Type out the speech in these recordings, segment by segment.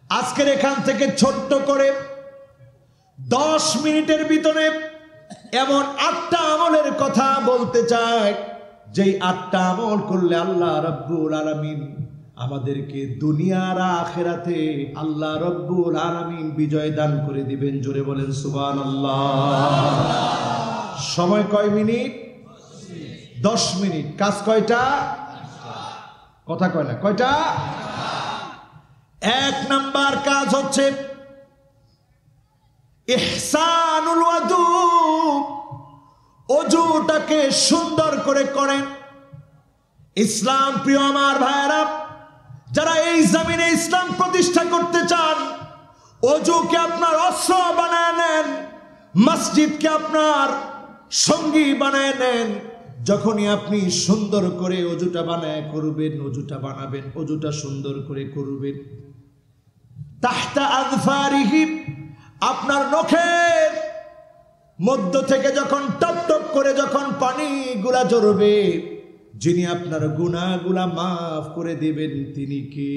আজকের এখান থেকে ছোট্ট করে 10 মিনিটের ভিতরে এমন 8টা আমলের কথা বলতে চাই, যেই 8টা আমল করলে আল্লাহ রাব্বুল আলামিন আমাদেরকে দুনিয়ার আখিরাতে আল্লাহ রাব্বুল আলামিন বিজয় দান করে দিবেন। জোরে বলেন সুবহানাল্লাহ। সময় কয় মিনিট? 10 মিনিট। কাজ কয়টা? কথা কয় না, কয়টা? 1 নাম্বার কাজ হচ্ছে ইহসানুল ওয়াদু, ওযুটাকে সুন্দর করে করেন। ইসলাম প্রিয় আমার ভাইরা, যারা এই জমিনে ইসলাম প্রতিষ্ঠা করতে চান, ওযুকে আপনার অস্ত্র বানায় নেন, মসজিদকে আপনার সঙ্গী বানায় নেন। যখনই আপনি সুন্দর করে ওযুটা বানায় করবেন, ওযুটা বানাবেন, ওযুটা সুন্দর করে করবেন, তাহতা আযফারিহি, আপনার নখের মধ্য থেকে যখন টপ টপ করে যখন পানিগুলা ঝরবে, যিনি আপনার গুনাহগুলা মাফ করে দিবেন তিনি কে?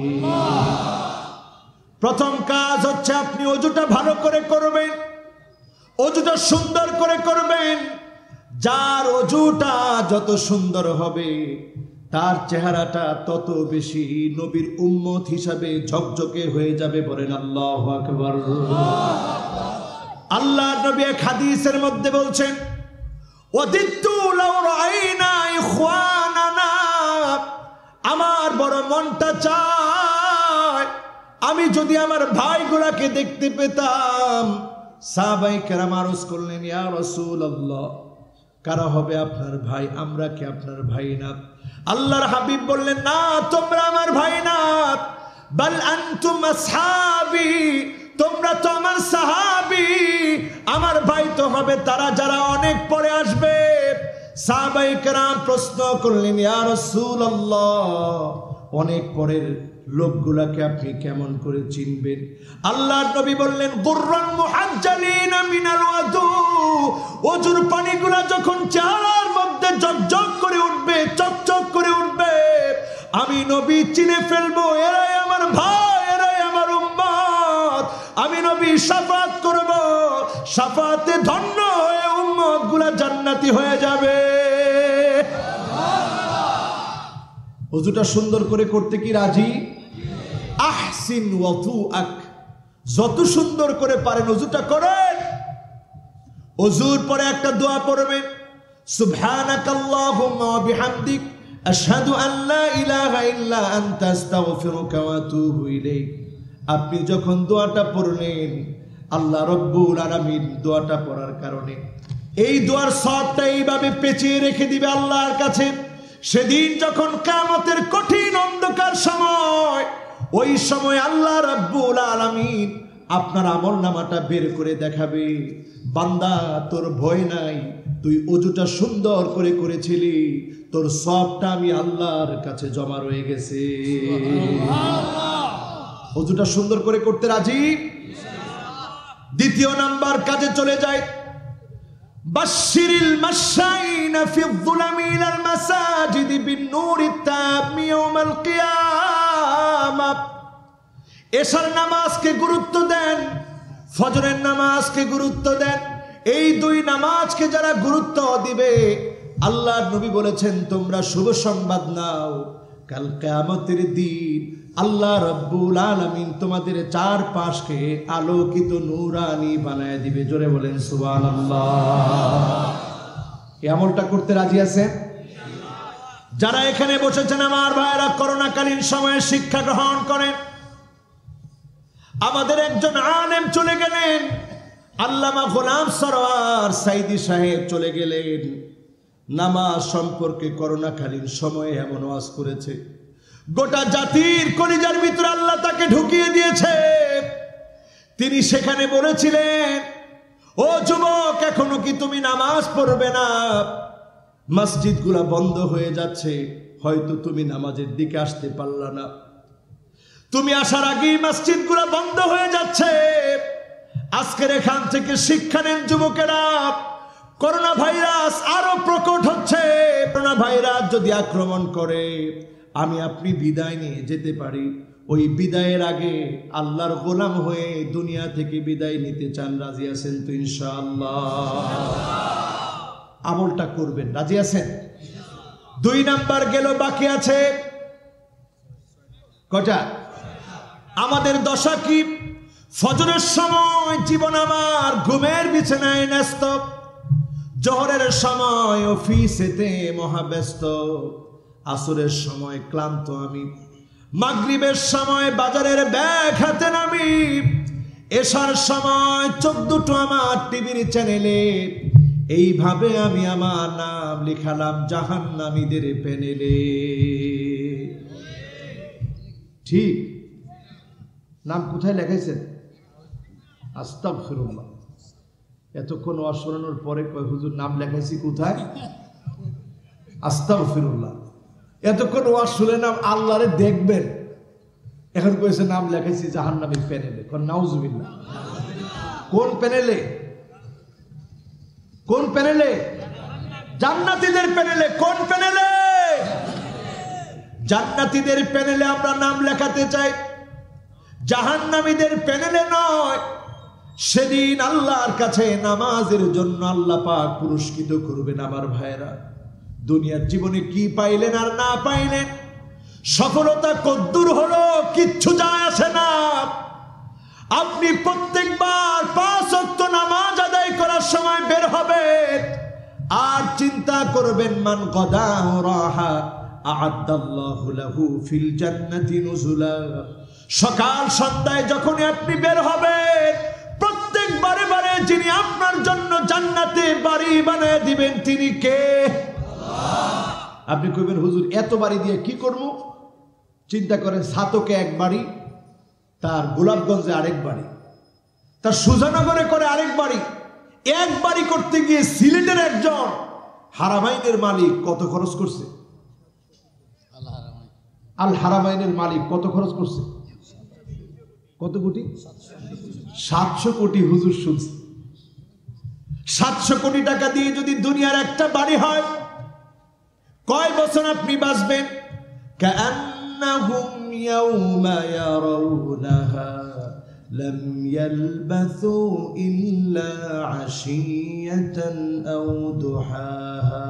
প্রথম কাজ হচ্ছে আপনি ওযুটা ভালো করে করবেন, ওযুটা সুন্দর করে করবেন। যার ওযুটা যত সুন্দর হবে তার চেহারাটা তত বেশি নবীর উম্মত হিসাবে ঝকঝকে হয়ে যাবে। বলেন আল্লাহু আকবার। আল্লাহ নবী এক হাদিসের মধ্যে বলছেন, ওয়াদিতু লাউ রাআইনা ইখওয়ানানা, আমার বড় মনটা চায় আমি যদি আমার ভাইগুলাকে দেখতে পেতাম। সাহাবায়ে কেরাম আরজ করলেন, ইয়া রাসূলুল্লাহ, কারা হবে আপনার ভাই? আমরা কি আপনার ভাই না? আল্লাহর হাবিব বললেন, না, তোমরা আমার ভাই না, বাল আনতুম আসহাবি, তোমরা তো আমার সাহাবী। আমার ভাই তো হবে তারা যারা অনেক পরে আসবে। সাহাবায়ে কেরাম প্রশ্ন করলেন, ইয়া রাসূলুল্লাহ, অনেক পরের লোকগুলাকে আপনি কেমন করে চিনবেন? আল্লাহর নবী বললেন, গুররান মুহাজ্জালিনা মিনাল ওয়াদু, ওযুর পানিগুলা যখন চেহারার মধ্যে ঝকঝক করে উঠবে, চকচক করে উঠবে, আমি নবী চিনে ফেলবো এরাই আমার ভাই, এরাই আমার উম্মত। আমি নবী শাফাত করব, শাফাতে ধন্য হয়ে উম্মত গুলা জান্নাতি হয়ে যাবে। ওযুটা সুন্দর করে করতে কি রাজি? আহসিন ওয়াদুআক, যত সুন্দর করে পারেন ওযুটা করেন। ওযুর পরে একটা দোয়া পড়বেন, সুবহানাকাল্লাহুম্মা ওয়া বিহামদিক আশহাদু আন লা ইলাহা ইল্লা আনতা আস্তাগফিরুকা ওয়া আতুবু ইলাইক। আপনি যখন দোয়াটা পড়লেন, আল্লাহ রাব্বুল আলামিন দোয়াটা পড়ার কারণে এই দোয়ার সওয়াবটা এইভাবে পেঁচিয়ে রেখে দিবে আল্লাহর কাছে। সেদিন যখন কিয়ামতের কঠিন অন্ধকার সময়, ওই সময় আল্লাহ রাব্বুল আলামিন আপনার আমলনামাটা বের করে দেখাবে, বান্দা তোর ভয় নাই, তুই ওযুটা সুন্দর করে করেছিলি, তোর সওয়াবটা আমি আল্লাহর কাছে জমা রয়ে গেছে। ওযুটা সুন্দর করে করতে রাজি? দ্বিতীয় নাম্বার কাজে চলে যায়, বাশশিরিল মাশাইনা ফিয-যুলামি ইলাল মাসাজিদি বিন-নূরিত তাম্মি ইয়াওমাল কিয়ামাহ। এশার নামাজকে গুরুত্ব দেন, ফজরের নামাজকে গুরুত্ব দেন। এই 2 নামাজকে যারা গুরুত্ব দিবে, আল্লাহর নবী বলেছেন, তোমরা শুভ সংবাদ নাও, কাল কিয়ামতের দিন আল্লাহ রাব্বুল আলামিন তোমাদের চারপাশকে আলোকিত নূরানি বানায় দিবে। জোরে বলেন সুবহানাল্লাহ। এই আমলটা করতে রাজি আছে? যারা এখানে বসেছেন আমার ভাইরা, করোনাকালীন সময়ে শিক্ষা গ্রহণ করেন। আমাদের একজন আলেম চলে গেলেন, আল্লামা গোলাম সরওয়ার সাইদি সাহেব চলে গেলেন। নামাজ সম্পর্কে করোনাকালীন সময়ে এমন ওয়াজ করেছে, গোটা জাতির কলিজার ভিতরে আল্লাহ তাকে ঢুকিয়ে দিয়েছে। তিনি সেখানে বলেছিলেন, ও যুবক, এখনো কি তুমি নামাজ পড়বে না? মসজিদগুলা বন্ধ হয়ে যাচ্ছে, হয়তো তুমি নামাজের দিকে আসতে পারলা না, তুমি আসার আগেই মসজিদগুলা বন্ধ হয়ে যাচ্ছে। আজকের এখান থেকে শিক্ষা নেন যুবকেরা, করোনা ভাইরাস আরো প্রকট হচ্ছে। করোনা ভাইরাস যদি আক্রমণ করে, আমি আপনি বিদায় নিয়ে যেতে পারি, ওই বিদায়ের আগে আল্লাহর গোলাম হয়ে দুনিয়া থেকে বিদায় নিতে চান, রাজি আছেন তো ইনশাআল্লাহ? আমলটা করবেন, রাজি আছেন? 2 নাম্বার গেল, বাকি আছে কটা? আমাদের দশা কি? ফজরের সময় জীবন আমার ঘুমের বিছানায় ন্যস্ত, জোহরের সময় অফিসেতে মহাব্যস্ত, আসরের সময় ক্লান্ত আমি, মাগরিবের সময় বাজারের ব্যাগ হাতে নামি, এশার সময় চোখ দুটো আমার টিভির চ্যানেলে। এইভাবে আমি আমার নাম লিখালাম জাহান্নামীদের প্যানেলে। ঠিক নাম কোথায় লেখাইছেন? আস্তাগফিরুল্লাহ। এতক্ষণ ওয়াজ শোনানোর পরে কয় হুজুর নাম লেখাইছি কোথায়? আস্তাগফিরুল্লাহ। এতক্ষণ ওয়াজ শুনে নাম আল্লাহরে দেখবেন, এখন কইছে নাম লেখাইছি জাহান্নামীর প্যানেলে। কোন নাউজুবিল্লাহ। কোন প্যানেলে? কোন প্যানেলে? জান্নাতীদের প্যানেলে। কোন প্যানেলে? জান্নাতীদের প্যানেলে আমরা নাম লেখাতে চাই, জাহান্নামীদের প্যানেলে নয়। সেদিন আল্লাহর কাছে নামাজের জন্য আল্লাহ পাক পুরস্কৃত করবেন। আমার ভাইরা, দুনিয়ার জীবনে কি পাইলেন আর না পাইলেন, সফলতা কদ্দুর হলো, কিচ্ছু যায় আসে না। আপনি প্রত্যেকবার 5 ওয়াক্ত নামাজ আদায় করার সময় বের হবেন আর চিন্তা করবেন, মান গদা রাহা আ'আদাল্লাহু লাহু ফিল জান্নাতি নুজুলা। সকাল সন্ধ্যায় যখন আপনি বের হবেন, প্রত্যেকবারে বারে যিনি আপনার জন্য জান্নাতে বাড়ি বানিয়ে দিবেন তিনি কে? আপনি কইবেন হুজুর এত বাড়ি দিয়ে কি করব? চিন্তা করেন, সাতকে 1 বাড়ি, তার গোলাপগঞ্জে আরেক বাড়ি, তার সুজানগরে করে আরেক বাড়ি। 1 বাড়ি করতে গিয়ে সিলেটের একজন হারামাইনের মালিক কত খরচ করছে? আল হারামাইনের মালিক কত খরচ করছে? কত কোটি? 700 কোটি। হুজুর শুনছে 700 কোটি টাকা দিয়ে যদি দুনিয়ার একটা বাড়ি হয়, কয় বছর আপনি বাঁচবেন? কাআন্নাহুম ইয়াওমা ইয়ারাউনাহা লাম ইয়ালবাসু ইল্লা আশিয়াতান আও দুহাহা।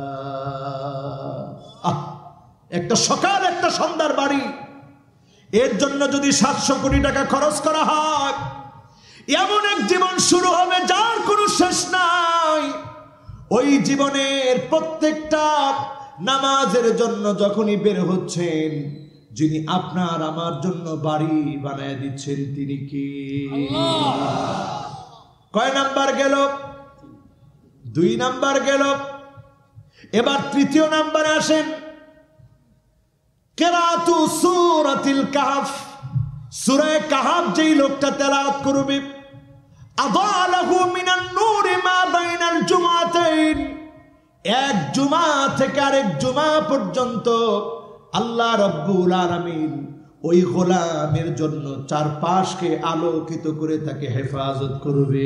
একটা সকাল একটা সন্ধ্যার বাড়ি, এর জন্য যদি 700 কোটি টাকা খরচ করা হয়, এমন এক জীবন শুরু হবে যার কোনো শেষ নাই। ওই জীবনের প্রত্যেকটা নামাজের জন্য যখনই বের হচ্ছেন, যিনি আপনার আমার জন্য বাড়ি বানায় দিচ্ছেন তিনি কি? কয় নাম্বার গেল? 2 নাম্বার গেল। এবার 3য় নাম্বারে আসেন, কিরাআতু সূরাতিল কাহফ। সূরা কাহফ যেই লোকটা তেলাওয়াত করবে, আযালাহু মিনান নূরি মা বাইনাল জুমআতাইন। 1 জুমা থেকে আরেক জুমা পর্যন্ত আল্লাহ রাব্বুল আলামিন ওই গোলামের জন্য 4 পাশকে আলোকিত করে তাকে হেফাজত করবে।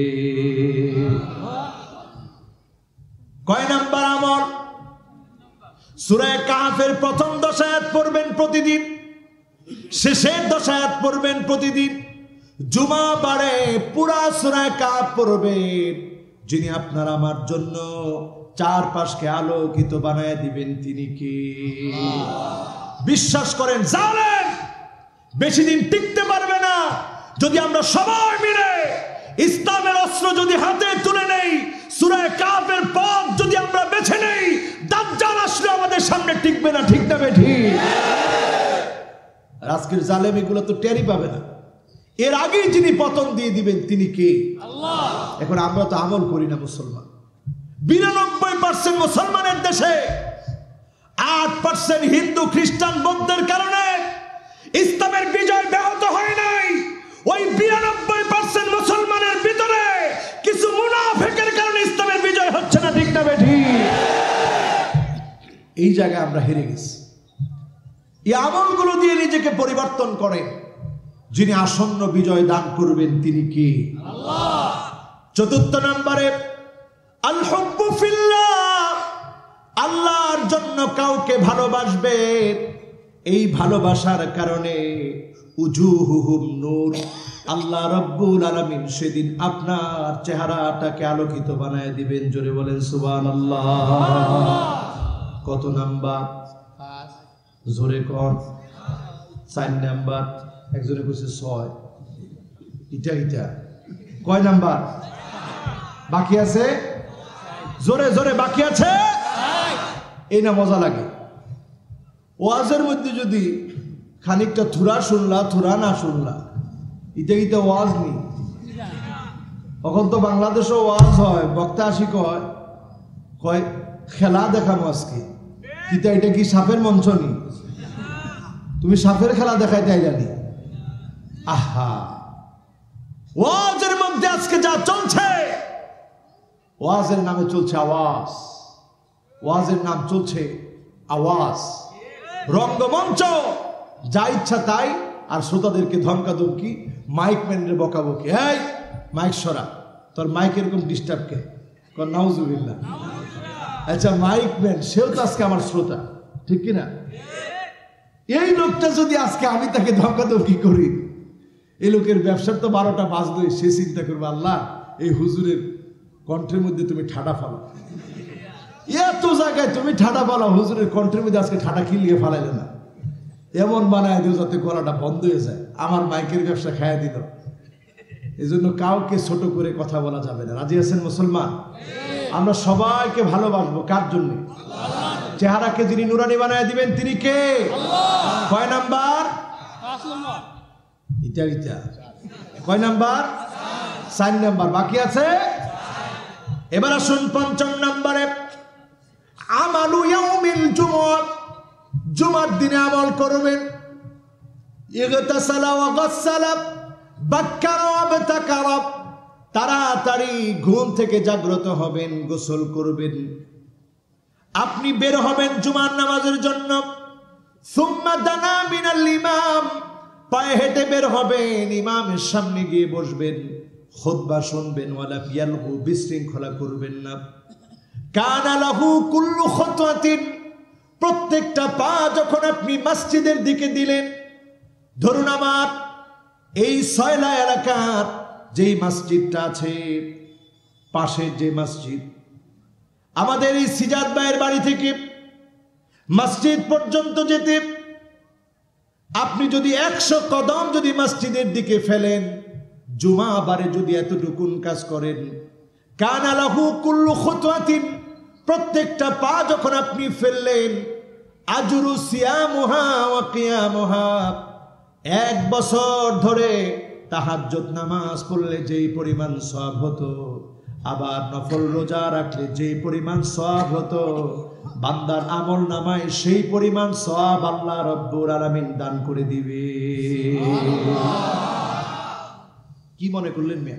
কয় নাম্বার আমল? সূরা কাহফের প্রথম 10 আয়াত পড়বেন প্রতিদিন, শেষের 10 আয়াত পড়বেন প্রতিদিন। জুমা বারে পুরা সূরা কাহফ পড়বেন। যিনি আপনার আমার জন্য 4 পাশকে আলোকিত বানায় দিবেন তিনি কি? বিশ্বাস করেন, জানেন বেশি দিন টিকতে পারবে না। যদি আমরা সবাই মিলে ইসলামের অস্ত্র যদি হাতে তুলে নেই, সূরা কাহফের পথ যদি আমরা বেছে নেই, দাজ্জাল আসলে আমাদের সামনে টিকবে না। ঠিক না বেঠিক? আজকের জালেম এগুলো তো টেরই পাবে না। এর আগেই যিনি পতন দিয়ে দিবেন তিনি কে? আল্লাহ। এখন আমরা তো আমল করি না মুসলমান। 92% মুসলমানের দেশে 8% হিন্দু খ্রিস্টান বৌদ্ধের কারণে ইসলামের বিজয় ব্যাহত হয় নাই। ওই 92% মুসলমানের ভিতরে কিছু মুনাফিকের কারণে ইসলামের বিজয় হচ্ছে না। ঠিক না বেঠিক? এই জায়গায় আমরা হেরে গেছি। এই আমলগুলো দিয়ে নিজেকে পরিবর্তন করেন। যিনি আসন্ন বিজয় দান করবেন তিনি কি? আল্লাহ। 4র্থ নম্বরে আল হুব্বু ফিল্লাহ। আল্লাহর জন্য কাউকে ভালোবাসবেন, এই ভালোবাসার কারণে উজুহুহুম নূর, আল্লাহ রাব্বুল আলামিন সেদিন আপনার চেহারাটাকে আলোকিত বানায় দিবেন। জোরে বলেন সুবহানাল্লাহ। কত নাম্বার? জোরে কোন? 4 নাম্বার। একজনে কইছে 6। এটা কয় নাম্বার? বাকি আছে? জোরে জোরে বাকি আছে। এই না মজা লাগে। ওয়াজের মধ্যে যদি খানিকটা থুরা শুনলা, থুরা না শুনলা, এটা ওয়াজ নেই। তখন তো বাংলাদেশও ওয়াজ হয়, বক্তা আসি কয় খেলা দেখানো আজকে। এটা কি সাপের মঞ্চ নি? তুমি সাপের খেলা দেখাইতে আইলানি? আহা, ওয়াজের মধ্যে আজকে যা চলছে, ওয়াজের নামে চলছে আওয়াজ, ওয়াজের নাম চলছে আওয়াজ, রঙ্গমঞ্চ, যা ইচ্ছা তাই, আর শ্রোতাদেরকে ধমকাধমকি, মাইক ম্যানের বকাবকি। এই মাইক সরা, তোর মাইক এরকম ডিস্টার্ব কে? নাউজুবিল্লাহ। আচ্ছা, মাইক ম্যান সেও তো আজকে আমার শ্রোতা, ঠিক কিনা? এই লোকটা যদি আজকে আমি তাকে ধমকাধমকি করি, এই লোকের ব্যবসার তো 12টা বাজবে। সে চিন্তা করবে, আল্লাহ এই হুজুরের কণ্ঠের মধ্যে তুমি ঠাডা ফালো, এত জায়গায় তুমি ঠাডা ফালো, হুজুরের কণ্ঠের মধ্যে আজকে ঠাডা খিলিয়ে ফালাইলে না, এমন বানায় দিও যাতে গলাটা বন্ধ হয়ে যায়। আমার মাইকের ব্যবসা খাইয়া দিল। এই জন্য কাউকে ছোট করে কথা বলা যাবে না। রাজি আছেন মুসলমান? আমরা সবাইকে ভালোবাসবো। কার জন্য? চেহারাকে যিনি নুরানি বানায় দিবেন তিনি কে? কয় নাম্বার? এটা কয় নাম্বার? 4 নাম্বার। বাকি আছে। এবার আসুন 5ম নাম্বারে, আমালু ইয়াউমিল জুমআহ। জুমার দিনে আমল করবেন। ইগতাসালা ওয়া গাসসালা বাক্কারা ওয়া বাতাকারা। তাড়াতাড়ি ঘুম থেকে জাগ্রত হবেন, গোসল করবেন, আপনি বের হবেন জুমার নামাজের জন্য। সুম্মা দানা মিনাল ইমাম। পায়ে হেঁটে বের হবেন, ইমামের সামনে গিয়ে বসবেন, খুতবা শুনবেন। ওয়ালা ইয়ালহু, বিশৃঙ্খলা করবেন না। কানা লাহু কুল্লু খুতওয়াতিন। প্রত্যেকটা পা যখন আপনি মসজিদের দিকে দিলেন, ধরুন আমার এই সয়লা এলাকার যেই মসজিদটা আছে, পাশের যে মসজিদ, আমাদের এই সিজাদ ভাইয়ের বাড়ি থেকে মসজিদ পর্যন্ত যেতে আপনি যদি 100 কদম যদি মসজিদের দিকে ফেলেন, জুমা বারে যদি এতটুকুন কাজ করেন, কানা লাহু কুল্লু খুতওয়াতিন। প্রত্যেকটা পা যখন আপনি ফেললেন, আজরু সিয়ামুহা ওয়া কিয়ামুহা। 1 বছর ধরে তাহাজ্জুদ নামাজ পড়লে যেই পরিমাণ সওয়াব হতো, আবার নফল রোজা রাখলে যেই পরিমাণ সওয়াব হতো, বান্দার আমল নামায় সেই পরিমাণ সওয়াব আল্লাহ রাব্বুল আলামিন দান করে দিবে। কি মনে করলেন মিয়া?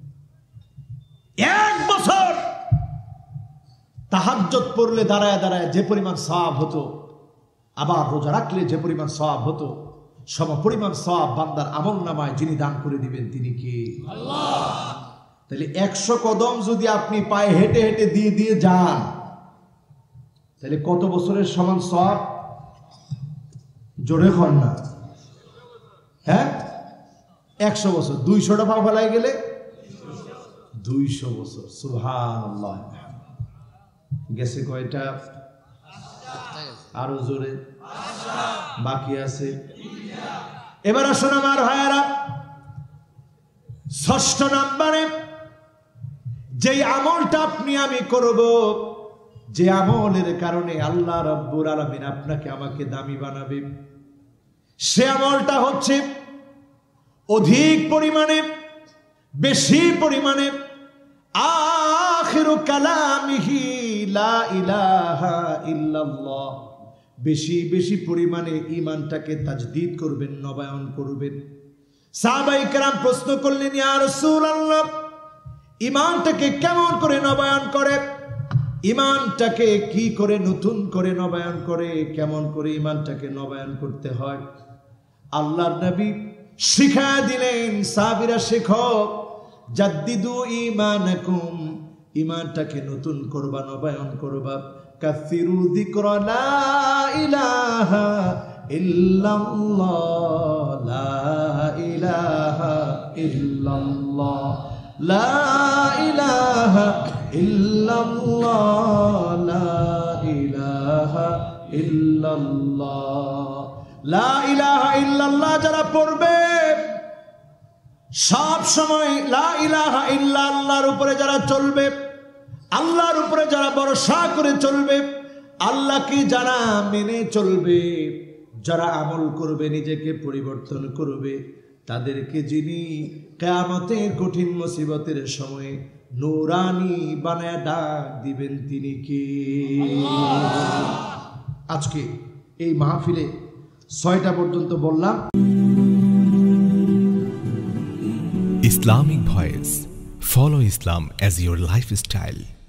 1 বছর তাহাজ্জুদ পড়লে দাঁড়ায় দাঁড়ায় যে পরিমাণ সওয়াব হতো, আবার রোজা রাখলে যে পরিমাণ সওয়াব হতো, সম পরিমাণ সওয়াব বান্দার আমল নামায় যিনি দান করে দিবেন তিনি কে? আল্লাহ। তাহলে 100 কদম যদি আপনি পায়ে হেঁটে হেঁটে দিয়ে দিয়ে যান, তাহলে কত বছরের সমান সওয়াব? জোরে কর না। হ্যাঁ, 100 বছর। 200টা পা ফেলাই গেলে 200 বছর। সুবহানাল্লাহ। গেছে কয়টা? আরো জোরে। বাকি আছে। এবার আসুন আমার ভাইয়েরা, 6ষ্ঠ নাম্বারে যেই আমলটা আপনি আমি করব, যে আমলের কারণে আল্লাহ রাব্বুল আলামিন আপনাকে আমাকে দামি বানাবে, সে আমলটা হচ্ছে অধিক পরিমাণে, বেশি পরিমাণে আখিরু কালামিহি লা ইলাহা ইল্লাল্লাহ। বেশি বেশি পরিমাণে ঈমানটাকে তাজদীদ করবেন, নবায়ন করবেন। সাহাবায়ে কেরাম প্রশ্ন করলেন, ইয়া রাসূলুল্লাহ, ঈমানটাকে কেমন করে নবায়ন করে? ঈমানটাকে কি করে নতুন করে নবায়ন করে? কেমন করে ঈমানটাকে নবায়ন করতে হয়? আল্লাহর নবী শিখায়া দিলেন, সাহাবীরা শেখো, জাদ্দিদু ঈমানাকুম। ঈমানটাকে নতুন করবা, নবায়ন করবা। কাসিরু যিকরা লা ইলাহা ইল্লাল্লাহ, লা ইলাহা ইল্লাল্লাহ, লা ইলাহা ইল্লাল্লাহ, লা ইলাহা ইল্লাল্লাহ। লা ইলাহা ইল্লাল্লাহ যারা পড়বে সব সময়, লা ইলাহা ইল্লাল্লাহর উপরে যারা চলবে, আল্লাহর উপরে যারা ভরসা করে চলবে, আল্লাহকে যারা মেনে চলবে, যারা আমল করবে, নিজেকে পরিবর্তন করবে, তাদেরকে যিনি কিয়ামতের কঠিন মুসিবতের সময় নূরানি বানায় ডাক দিবেন তিনি কে? আজকে এই মাহফিলে 6টা পর্যন্ত বললাম। Islamic Voice. Follow Islam as your lifestyle.